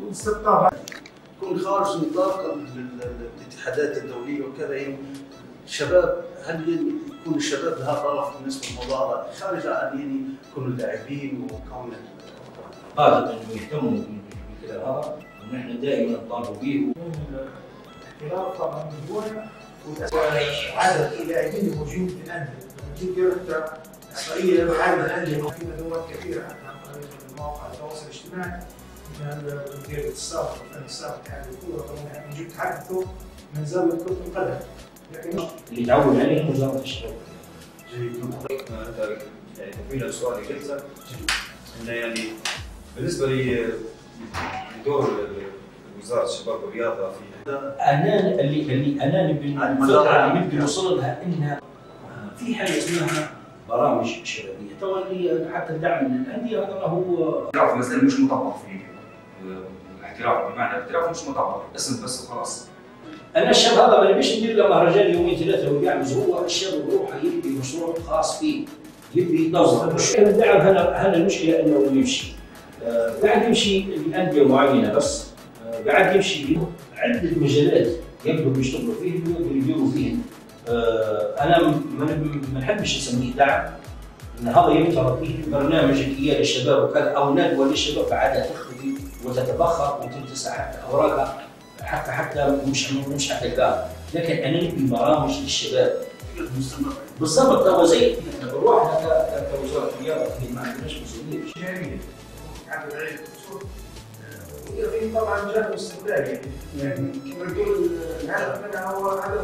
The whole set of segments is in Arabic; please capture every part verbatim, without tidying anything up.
والاستقطاب يكون خارج نطاق الاتحادات الدوليه وكذا. يعني الشباب، هل يعني يكون الشباب لها طرف بالنسبه للمظاهره خارج عن يعني كون اللاعبين وكون غالبا انه يهتموا بالكلام هذا، ونحن دائما نطالبوا به. الاحتراف طبعا من هنا عدد اللاعبين الموجودين في الانديه، لما تيجي انت احصائيه عدد الانديه في ندوات كثيره عن طريق مواقع التواصل الاجتماعي. مثلا المدير السابق والفني السابق اتحاد الكوره طبعا نجيب تحدثوا من زاويه كره القدم، لكن اللي تعود عليه وزاره الشباب. جيد. انت يعني تكمله السؤال اللي قلته انه يعني بالنسبه لي لدور وزاره الشباب والرياضه في انا اللي اللي انا نبي نبي نوصل لها ان في حاجه اسمها برامج شبابيه، طبعا حتى الدعم من الانديه هذا هو الاحتراف مثلا مش مطبق في الاحتراف، بمعنى الاحتراف مش مطبق، اسم بس وخلاص. انا الشاب هذا ما نبيش ندير له مهرجان يومين ثلاثه ويعمز، هو الشاب بروحه يبي مشروع خاص فيه، يبي ينظم. الدعم هنا هنا المشكله انه يمشي آه قاعد يمشي لانديه معينه بس، آه قاعد يمشي عده مجالات يبدو بيشتغلوا فيه ويقدروا يديروا فيه. آه انا ما نحبش نسميه دعم، ان هذا يفترض فيه برنامج كيان للشباب وكذا او ندوه للشباب بعدها تختفي وتتبخر وتنتسع حتى اوراقها، حتى حتى مش مش حتى الان، لكن انا نبي برامج للشباب بالضبط. هو زي نروح كوزاره الرياضه ما عندناش مسؤوليه جميل عدد عدة اصول، وفي طبعا جانب استقلالي يعني كما نقول الهدف منها هو هدف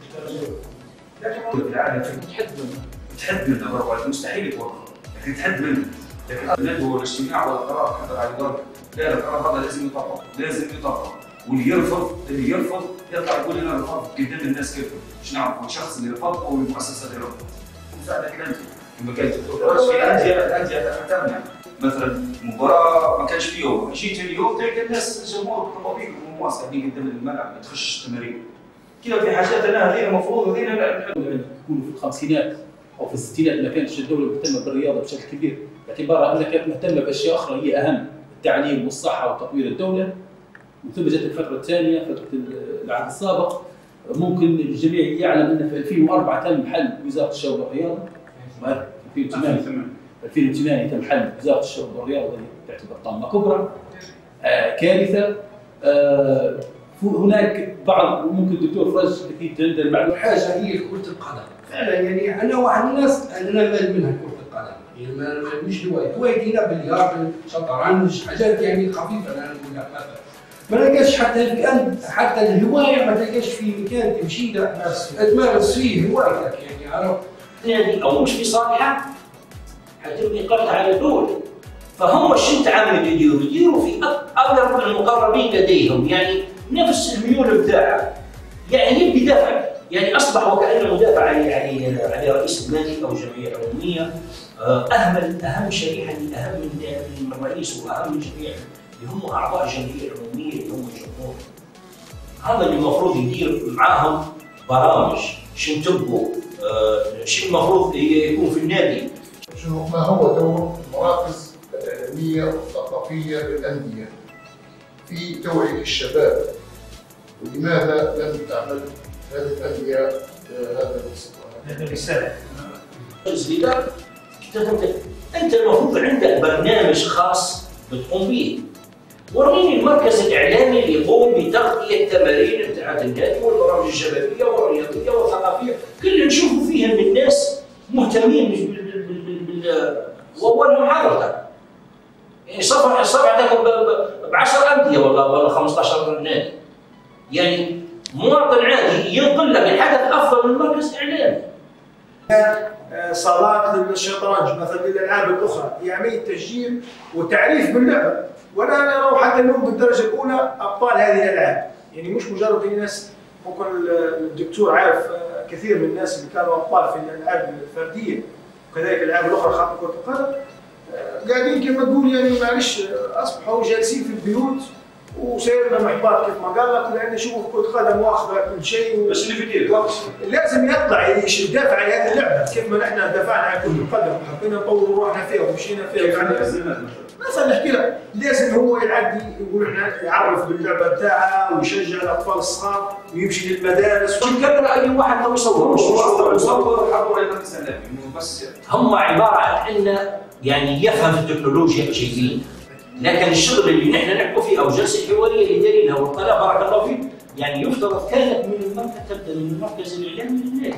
لكن في العالم تحد منه تحد منه برضه مستحيل يتوقف، لكن تحد منه، لكن الندوه والاجتماع والقرار حتى على ذلك لا، القرار هذا لازم يطبق، لازم يطبق، واللي يرفض اللي يرفض يطلع يقول انا رفضت قدام الناس كيف مش نعرف الشخص اللي رفض او المؤسسه اللي رفضت. مساعدك انت لما كانت في انديه الانديه تمنع مثلا مباراه ما كانش في يوم، جيت اليوم تلقى الناس الجمهور الطبيب والمواس قاعدين قدام الملعب ما تخش التمارين. كذا في حاجات انا هذه المفروض هذه يكونوا في الخمسينات او في الستينات ما كانتش الدوله مهتمه بالرياضه بشكل كبير، باعتبارها انها كانت مهتمه باشياء اخرى هي اهم، التعليم والصحه وتطوير الدوله. وثم جت الفتره الثانيه فتره العهد السابق، ممكن الجميع يعلم ان في ألفين وأربعة تم حل وزاره الشباب والرياضه، ألفين وثمانية ألفين وثمانية تم حل وزاره الشباب والرياضه اللي تعتبر طامه كبرى آه كارثه. آه هناك بعض ممكن الدكتور فرج اكيد عند المعلومات حاجه هي كره القدم فعلا. يعني انا واحد من الناس انا مال منها كره القدم، يعني مش هوايه، هوايتي لا بلياردو شطرنج حاجات يعني خفيفه انا نقولها مثلا. ما تلقاش حتى الان حتى الهوايه ما تلقاش في مكان تمشي له تمارس فيه هوايتك يعني عرفت؟ نادي او مش في صالحه حتبني قرض على دول، فهم شو تعمل يديروا؟ يديروا في اقرب المقربين لديهم، يعني نفس الميول بتاعه، يعني يبي دفع، يعني اصبح وكانه مدافع على على على رئيس النادي او جمعيه عموميه. اهمل اهم شريحه اهم من الرئيس واهم من جميع اللي هم اعضاء الجمعيه العموميه اللي هم الجمهور. هذا اللي المفروض يدير معاهم برامج، شو تبغوا؟ آه شو المفروض يكون في النادي؟ شنو ما هو دور المراكز الاعلاميه والثقافيه للانديه في توعيه الشباب؟ ولماذا لم تعمل هذه الانديه هذا هذا الرساله؟ انت المفروض عندك برنامج خاص بتقوم به. وريني المركز الاعلامي اللي يقوم بتغطيه التمارين بتاعت النادي والبرامج الشبابيه والرياضيه والثقافيه، كل نشوفوا فيها من الناس مهتمين بال واولهم حضرتك. يعني صفحه صفحتك ب عشر انديه ولا ولا خمسطعش نادي. يعني مواطن عادي ينقل لك الحدث افضل من مركز اعلامي. صالات للشطرنج مثلا للالعاب الاخرى، هي عمليه تشجيع وتعريف باللعبه، ولا نرى حتى اليوم بالدرجه الاولى ابطال هذه الالعاب، يعني مش مجرد الناس. ممكن الدكتور عارف كثير من الناس اللي كانوا ابطال في الالعاب الفرديه وكذلك الالعاب الاخرى خاصه كره القدم، قاعدين كما تقول يعني معلش اصبحوا جالسين في البيوت وسيرنا محبط كيف ما قال لك، لان شوف كرة قدم واخذه كل شيء. بس اللي في ايده لازم يطلع يدافع عن هذه اللعبه كيف ما نحن دافعنا عن كرة القدم وحبينا نطور روحنا فيها ومشينا فيها. مثلا نحكي لك لازم هو يعدي يقول احنا يعرف باللعبه بتاعها ويشجع الاطفال الصغار ويمشي للمدارس ويكرر اي واحد لو يصور يصور يصور حضور الى السلام بس هم عباره عن انه يعني يفهم التكنولوجيا جيدين، لكن الشغل اللي نحن نحكوا فيه او الجلسه الحواريه اللي دايرينها والقناه بارك الله فيك يعني يفترض كانت من المركز تبدا من المركز الاعلامي للنادي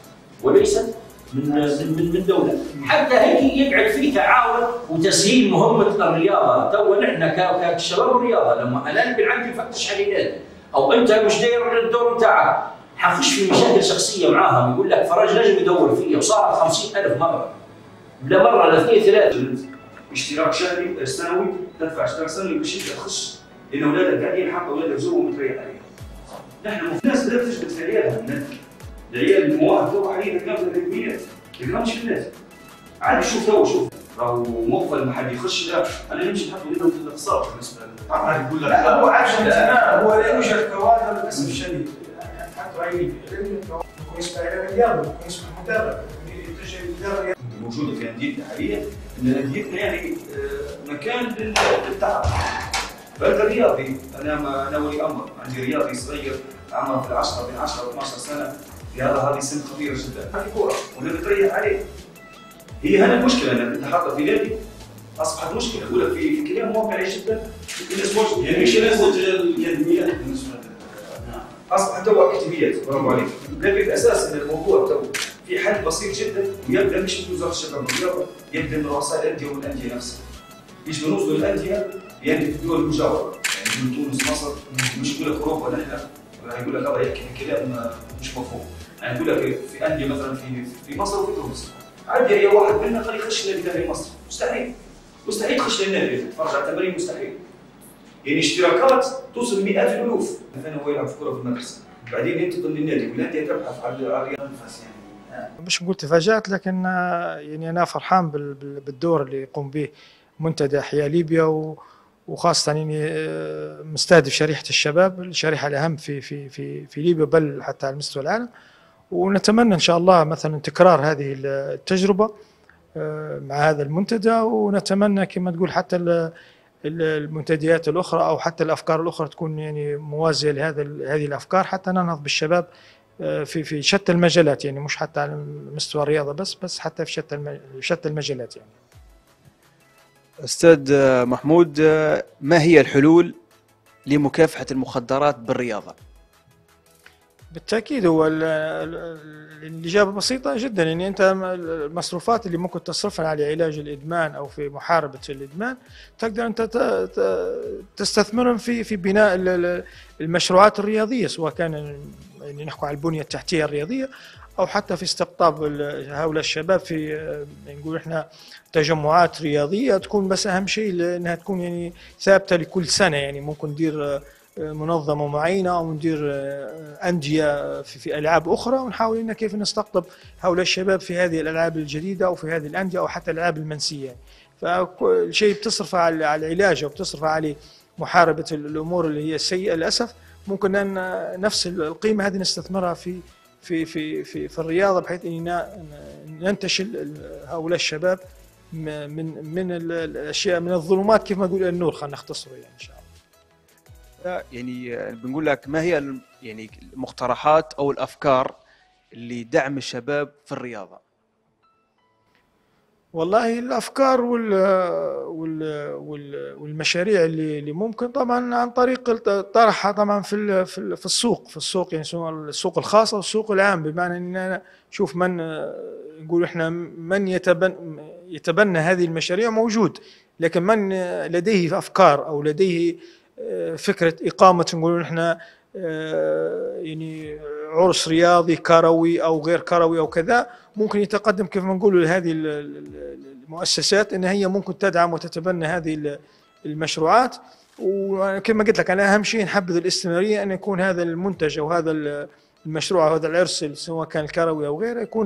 وليست من من من دوله، حتى هيك يقعد فيه تعاون وتسهيل مهمه الرياضه. تو نحن كشباب الرياضه لما انا نبي عندي فتش على نادي او انت مش داير الدور بتاعك حخش في مشاكل شخصيه معاهم، يقول لك فرج نجم يدور فيا وصارت خمسين ألف مره لا مره لا اثنين ثلاثه. اشتراك شهري سنوي تدفع اشتراك سنوي باش انت تخش لان اولادك قاعدين حق اولادك زوجهم متريح عليهم. نحن في ناس بدات تجبد في عيالها، العيال المواهب تو حاليا كامله الاكاديميات ما مش في الناس. عادي شوف تو شوف راهو موظف لما حد يخش لا انا نمشي نحط له في الاقتصاد بالنسبه له عادي يقول لك هو عشان زمان هو لا يوجد كوادر للاسف الشديد حتى عيد يكون اسمه اعلام الرياضه يكون اسمه مدرب يتجه موجوده في انديتنا حاليا ان انديتنا يعني مكان للتعب. فانت رياضي انا ما انا ولي امر عندي رياضي صغير عمره في العشره بين عشرة و اثنعش سنه، الرياضه هذه سن خطيره جدا، هذه كوره ولا بتريح عليه. هي هنا المشكله انك انت حاطه في نادي اصبحت مشكله، اقول لك في في كلام واقعي جدا في الاسبوع يعني مش لازم الاكاديميات بالنسبه لنا اصبحت تو اكاديميات برافو عليك، لكن الاساس ان الموضوع تو في حل بسيط جدا ويبدا مش من وزاره الشباب والرياضه، يبدا من رؤساء الانديه والانديه نفسها. ايش بنوصلوا الانديه يعني في الدول المجاوره يعني من تونس مصر، مش يقول لك اوروبا نحن يقول لك هذا يحكي كلام مش مفهوم، يعني يقول لك في انديه مثلا في في مصر وفي تونس عندي هي واحد منا خليه يخش نادي داخلي مصر، مستحيل مستحيل تخش للنادي تتفرج على التمارين مستحيل. يعني اشتراكات توصل مئات الالوف، مثلا هو يلعب في كره في المدرسه بعدين ينتقل للنادي والانديه تبحث على الرياضه يعني مش نقول تفاجات لكن يعني انا فرحان بالدور اللي يقوم به منتدى احياء ليبيا وخاصه يعني مستهدف شريحه الشباب، الشريحه الاهم في في في في ليبيا بل حتى على مستوى العالم. ونتمنى ان شاء الله مثلا تكرار هذه التجربه مع هذا المنتدى، ونتمنى كما تقول حتى المنتديات الاخرى او حتى الافكار الاخرى تكون يعني موازيه لهذا هذه الافكار حتى ننهض بالشباب في في شتى المجالات، يعني مش حتى على مستوى الرياضه بس بس حتى في شتى شتى المجالات. يعني استاذ محمود، ما هي الحلول لمكافحه المخدرات بالرياضه؟ بالتاكيد هو الاجابه بسيطه جدا، يعني انت المصروفات اللي ممكن تصرفها على علاج الادمان او في محاربه الادمان تقدر انت تستثمرهم في في بناء المشروعات الرياضيه، سواء كان يعني نحكي على البنيه التحتيه الرياضيه او حتى في استقطاب هؤلاء الشباب في نقول احنا تجمعات رياضيه تكون، بس اهم شيء انها تكون يعني ثابته لكل سنه، يعني ممكن ندير منظمه معينه او ندير انديه في, في العاب اخرى ونحاول ان كيف نستقطب هؤلاء الشباب في هذه الالعاب الجديده او في هذه الانديه او حتى الالعاب المنسيه. فالشيء بتصرف على العلاج او بتصرف على محاربه الامور اللي هي السيئه للاسف، ممكن ان نفس القيمه هذه نستثمرها في في في في, في الرياضه بحيث ان ننتشل هؤلاء الشباب من من الاشياء من الظلمات كيف ما نقول النور، خلينا نختصره يعني ان شاء الله. يعني بنقول لك ما هي يعني المقترحات او الافكار اللي دعم الشباب في الرياضه؟ والله الافكار وال وال والمشاريع اللي اللي ممكن طبعا عن طريق طرحها طبعا في في السوق في السوق يعني سواء السوق الخاص او السوق العام، بمعنى ان انا نشوف من نقول احنا من يتبنى يتبنى هذه المشاريع موجود، لكن من لديه افكار او لديه فكره اقامه نقول احنا يعني عرس رياضي كروي او غير كروي او كذا، ممكن يتقدم كيف ما نقول لهذه المؤسسات ان هي ممكن تدعم وتتبنى هذه المشروعات. وكما قلت لك انا اهم شيء نحبذ الاستمراريه، ان يكون هذا المنتج او هذا المشروع او هذا العرس سواء كان الكروي او غيره يكون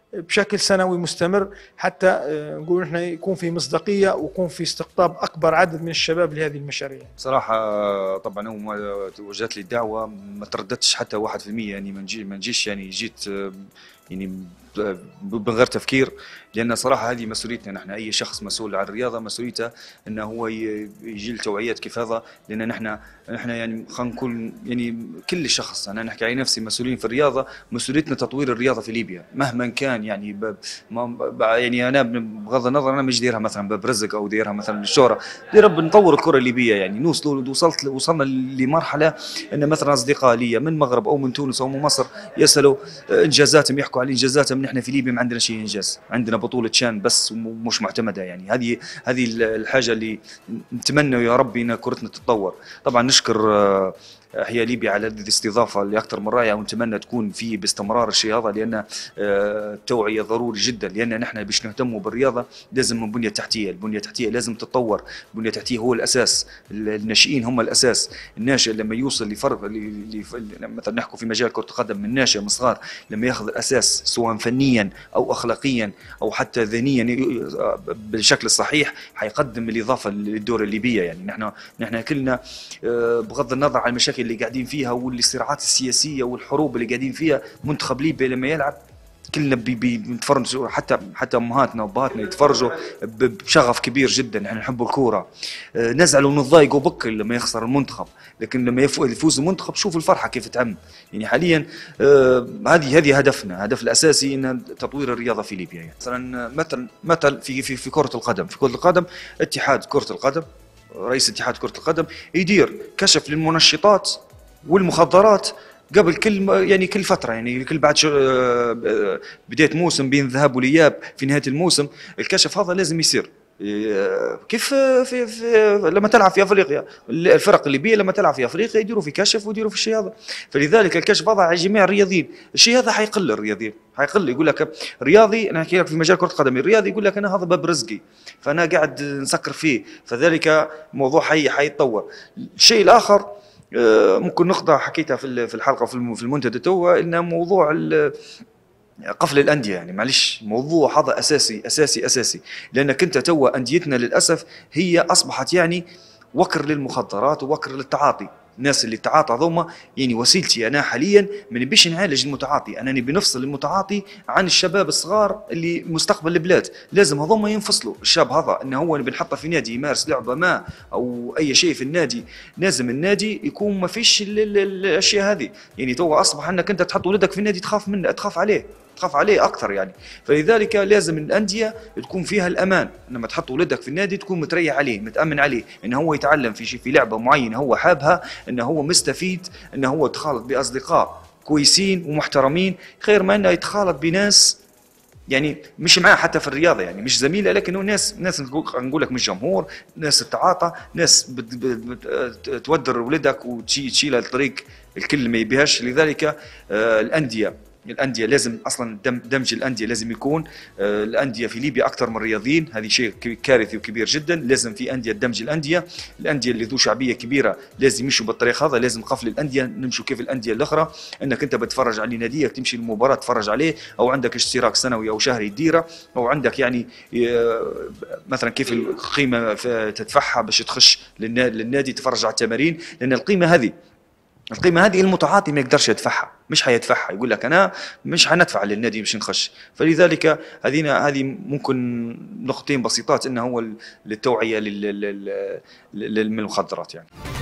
بشكل سنوي مستمر، حتى نقول احنا يكون في مصداقيه ويكون في استقطاب اكبر عدد من الشباب لهذه المشاريع. صراحه طبعا اول وجهت لي الدعوه ما ترددتش حتى واحد في المية، يعني ما نجي ما نجيش يعني جيت يعني من غير تفكير، لان صراحه هذه مسؤوليتنا نحن. اي شخص مسؤول عن الرياضه مسؤوليته انه هو يجي لتوعيات كيف هذا، لان نحن نحن يعني خلينا نقول يعني كل شخص، انا نحكي على نفسي مسؤولين في الرياضه، مسؤوليتنا تطوير الرياضه في ليبيا مهما كان. يعني ب... ما يعني انا بغض النظر انا مش دايرها مثلا برزق او دايرها مثلا للشهره، دايرها بنطور الكره الليبيه. يعني نوصلوا وصلت وصلنا لمرحله ان مثلا اصدقاء لي من المغرب او من تونس او من مصر يسالوا انجازاتهم، يحكوا على انجازاتهم. نحن في ليبيا ما عندنا شيء انجاز، عندنا بطوله شان بس ومش معتمده. يعني هذه هذه الحاجه اللي نتمنى يا رب ان كرتنا تتطور. طبعا نشكر احياء ليبيا على هذه الاستضافه اللي اكثر من رائعه، ونتمنى تكون في باستمرار الشيء هذا، لان التوعيه ضروري جدا. لان نحن باش نهتموا بالرياضه لازم البنيه التحتيه، البنيه التحتيه لازم تتطور، البنيه التحتيه هو الاساس، الناشئين هم الاساس. الناشئ لما يوصل لفرق مثلا نحكوا في مجال كره القدم، من ناشئ من صغار لما ياخذ الاساس سواء فنيا او اخلاقيا او حتى ذهنيا بالشكل الصحيح، حيقدم الاضافه للدوله الليبيه. يعني نحن نحن كلنا بغض النظر عن المشاكل اللي قاعدين فيها والصراعات السياسيه والحروب اللي قاعدين فيها، منتخب ليبيا لما يلعب كلنا بنتفرجوا، حتى حتى امهاتنا وابهاتنا يتفرجوا بشغف كبير جدا. احنا نحب الكوره، نزعل ونتضايقوا بكل لما يخسر المنتخب، لكن لما يفوز المنتخب شوف الفرحه كيف تعم. يعني حاليا هذه هذه هدفنا، هدف الاساسي ان تطوير الرياضه في ليبيا. يعني مثلا مثل مثل في في في كره القدم، في كره القدم اتحاد كره القدم، رئيس اتحاد كره القدم يدير كشف للمنشطات والمخدرات قبل كل يعني كل فتره، يعني كل بعد بدايه موسم بين ذهاب والاياب في نهايه الموسم، الكشف هذا لازم يصير. كيف في, في لما تلعب في افريقيا، الفرق الليبيه لما تلعب في افريقيا يديروا في كشف ويديروا في الشيء هذا. فلذلك الكشف هذا على جميع الرياضيين، الشيء هذا حيقل الرياضيين، حيقل. يقول لك رياضي، انا احكي لك في مجال كره القدم، الرياضي يقول لك انا هذا باب رزقي فانا قاعد نسكر فيه، فذلك موضوع حي حيتطور. الشيء الاخر ممكن نقطة حكيتها في في الحلقة في المنتدى توا، إن موضوع قفل الأندية. يعني معلش موضوع هذا أساسي أساسي أساسي، لأنك أنت توا أنديتنا للأسف هي أصبحت يعني وكر للمخدرات ووكر للتعاطي. الناس اللي تعاطى ذوما يعني وسيلتي انا حاليا ما نبيش نعالج المتعاطي، انا نبي نفصل المتعاطي عن الشباب الصغار اللي مستقبل البلاد. لازم هذوما ينفصلوا. الشاب هذا انه هو نبي نحطه في نادي يمارس لعبه ما او اي شيء في النادي، لازم النادي يكون ما فيش الاشياء هذه. يعني تو اصبح انك انت تحط ولدك في النادي تخاف منه، تخاف عليه تخاف عليه اكثر. يعني فلذلك لازم الانديه تكون فيها الامان، لما تحط ولدك في النادي تكون متريح عليه متامن عليه، انه هو يتعلم في شيء في لعبه معينه هو حابها، انه هو مستفيد، انه هو يتخالط باصدقاء كويسين ومحترمين، خير ما انه يتخالط بناس يعني مش معاه حتى في الرياضه، يعني مش زميله لكنه ناس ناس نقول لك مش جمهور، ناس تتعاطى، ناس تودر ولدك وتشيلها الطريق الكل ما يبيهاش. لذلك آه الانديه الانديه لازم اصلا دمج الانديه لازم يكون آه الانديه في ليبيا اكثر من رياضيين، هذه شيء كارثي وكبير جدا. لازم في انديه دمج الانديه، الانديه اللي ذو شعبيه كبيره لازم يمشوا بالطريق هذا، لازم قفل الانديه نمشوا كيف الانديه الاخرى، انك انت بتفرج على ناديك تمشي المباراه تفرج عليه، او عندك اشتراك سنوي او شهري تديره، او عندك يعني آه مثلا كيف القيمه تدفعها باش تخش للنادي تتفرج على التمارين، لان القيمه هذه القيمة هذه المتعاطي ما يقدرش يدفعها، مش حيدفعها، يقول لك أنا مش حندفع للنادي باش نخش. فلذلك هذه هذه ممكن نقطتين بسيطات إنه هو للتوعية للمخدرات يعني.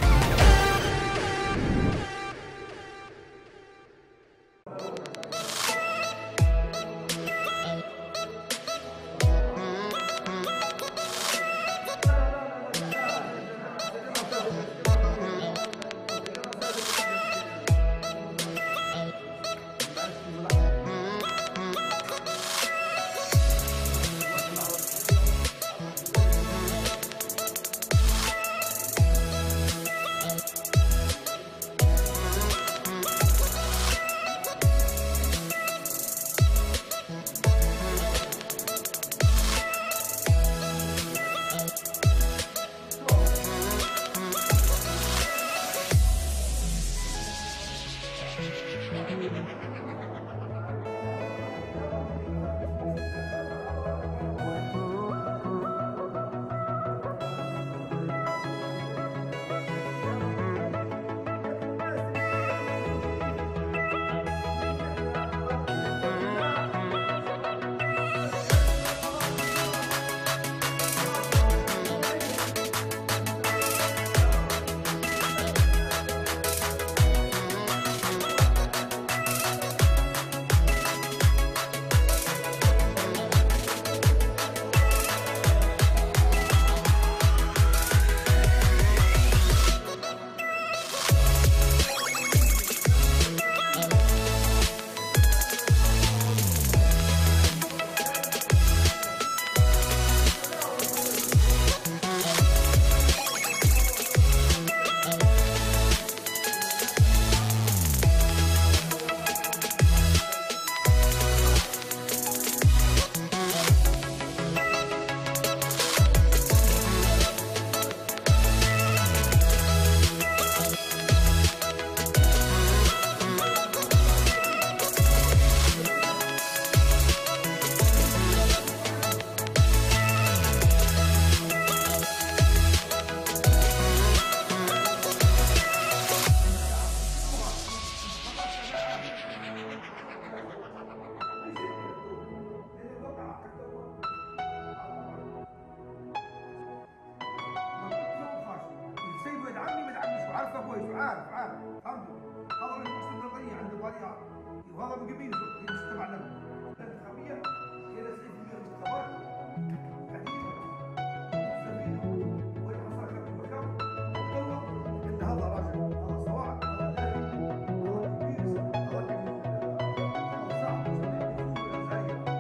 عارف عارف فهمت هذا المقصود النظريه عنده بالي وهذا من قبيل مش تبع لنا الانتخابيه هي تسعين بالمئة من الثبات قديم مستفيد وين حصل في المكان وطلع ان هذا راجل هذا صواعق هذا لاعب هذا كبير هذا هذا صعب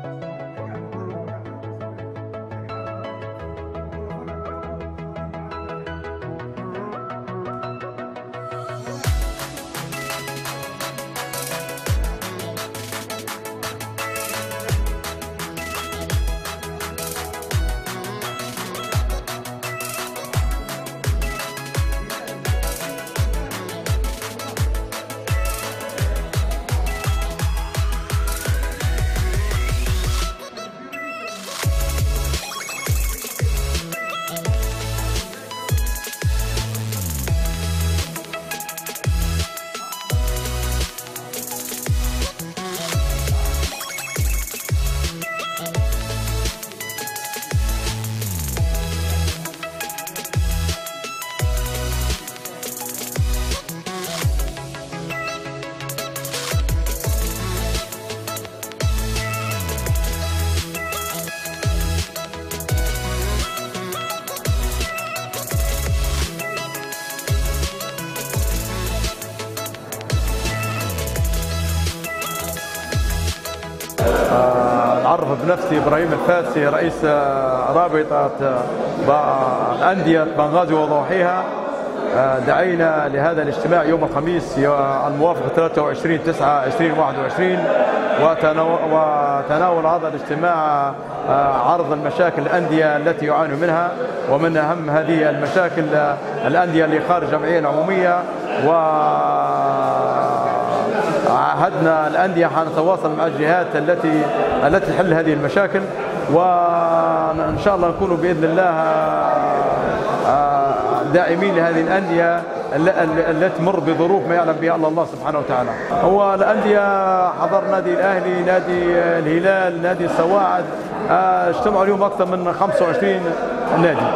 أعرف بنفسي إبراهيم الفاسي رئيس رابطة الأندية بنغازي وضواحيها. دعينا لهذا الاجتماع يوم الخميس الموافق ثلاثة وعشرين تسعة ألفين وواحد وعشرين، وتناول هذا الاجتماع عرض المشاكل الأندية التي يعانوا منها، ومن أهم هذه المشاكل الأندية اللي خارج الجمعية العمومية. و عهدنا الأندية حنتواصل مع الجهات التي التي تحل هذه المشاكل، وإن شاء الله نكون بإذن الله داعمين لهذه الأندية التي تمر بظروف ما يعلم بها الا الله سبحانه وتعالى. هو الأندية حضر نادي الأهلي، نادي الهلال، نادي السواعد، اجتمعوا اليوم أكثر من خمسة وعشرين نادي،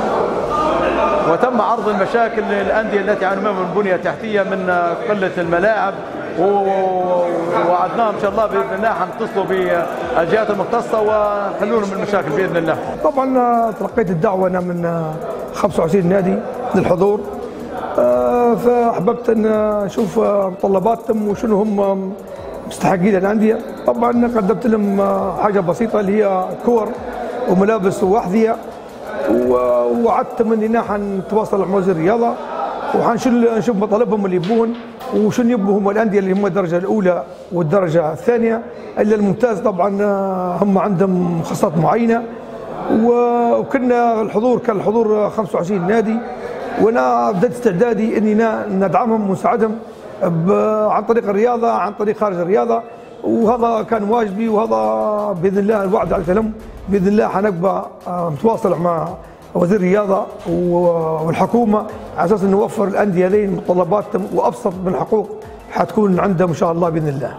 وتم عرض المشاكل للأندية التي يعانون من البنية التحتية، من قلة الملاعب، ووعدناهم ان شاء الله باذن الله حنتصلوا بالجهات المختصه ونحلوا لهم المشاكل باذن الله. طبعا تلقيت الدعوه انا من خمسة وعشرين نادي للحضور، فاحببت ان اشوف متطلباتهم وشنو هم مستحقين الانديه. طبعا قدمت لهم حاجه بسيطه اللي هي كور وملابس واحذيه، ووعدتهم اننا حنتواصل مع وزير الرياضه وحنشوف مطالبهم اللي يبون وشنو يبوا هم الانديه اللي هم الدرجه الاولى والدرجه الثانيه. الا الممتاز طبعا هم عندهم مخصصات معينه، وكنا الحضور كان الحضور خمسة وعشرين نادي، وانا بدأت استعدادي اني ندعمهم ونساعدهم عن طريق الرياضه، عن طريق خارج الرياضه، وهذا كان واجبي، وهذا باذن الله الوعد على الكلام. باذن الله حنبقى متواصل مع وزير الرياضه والحكومه على اساس انه نوفر الانديه هذه متطلباتهم وابسط من الحقوق حتكون عندهم ان شاء الله باذن الله.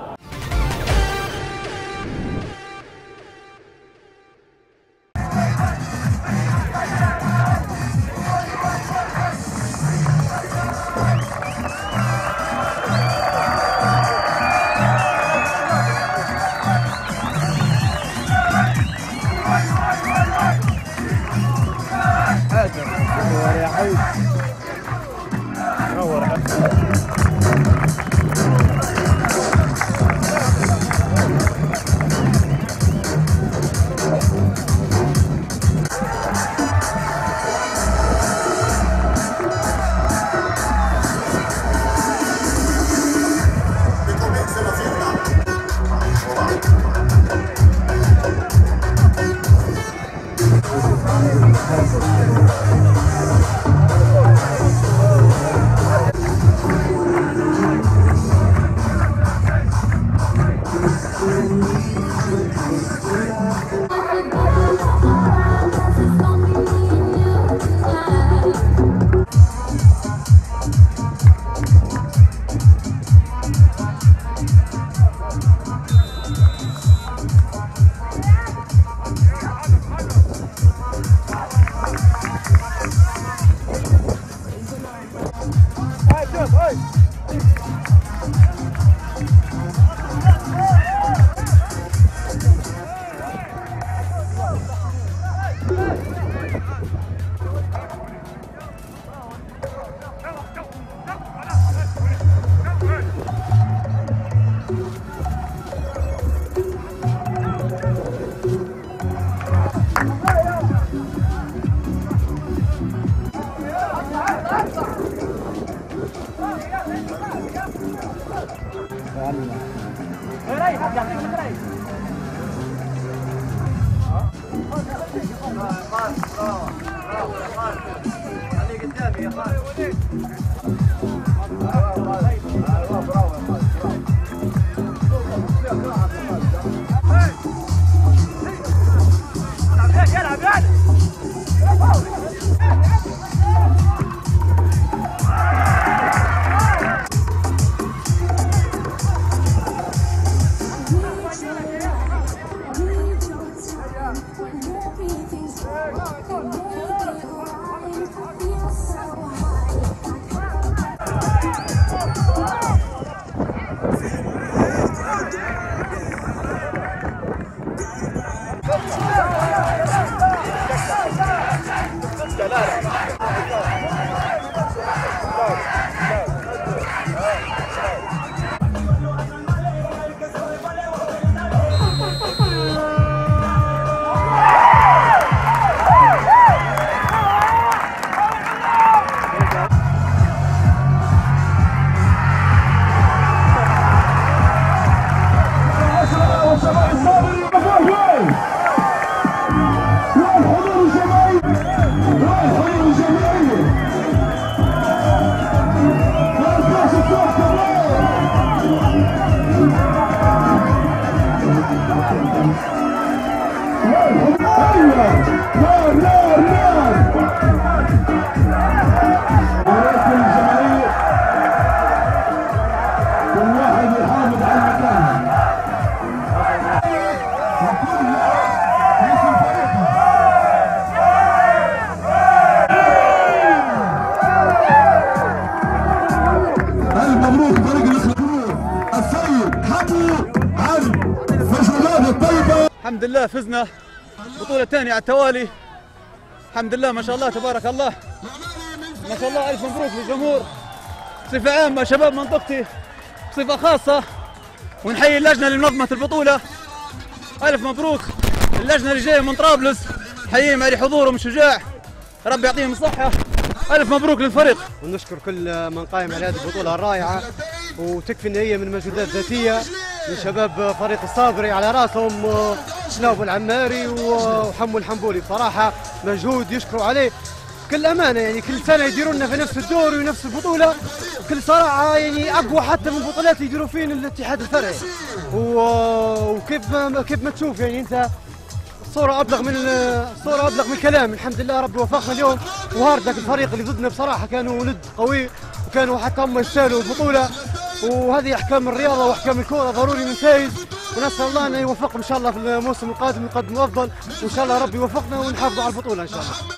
الحمد لله فزنا بطولة ثانية على التوالي. الحمد لله ما شاء الله تبارك الله، ما شاء الله. ألف مبروك للجمهور بصفة عامة، شباب منطقتي بصفة خاصة، ونحيي اللجنة اللي منظمة البطولة. ألف مبروك. اللجنة اللي جاية من طرابلس حييهم على حضورهم الشجاع، ربي يعطيهم الصحة. ألف مبروك للفريق. ونشكر كل من قائم على هذه البطولة الرائعة، وتكفي ان هي من مجهودات ذاتية من شباب فريق الصابري، على راسهم شناوب العماري وحمو الحنبولي. بصراحة مجهود يشكروا عليه بكل أمانة، يعني كل سنة يديروا لنا في نفس الدور ونفس البطولة بكل صراحة، يعني أقوى حتى من البطولات اللي يديروا فين الاتحاد الفرعي. وكيف ما كيف ما تشوف يعني أنت الصورة أبلغ من الصورة أبلغ من الكلام. الحمد لله ربي وفقنا اليوم، وهاردك الفريق اللي ضدنا بصراحة كانوا ند قوي، وكانوا حتى هم يستاهلوا البطولة. وهذه أحكام الرياضة وأحكام الكورة، ضروري من فايز، ونسأل الله أن يوفقهم إن شاء الله في الموسم القادم يقدموا أفضل، وإن شاء الله ربي يوفقنا ونحافظوا على البطولة إن شاء الله.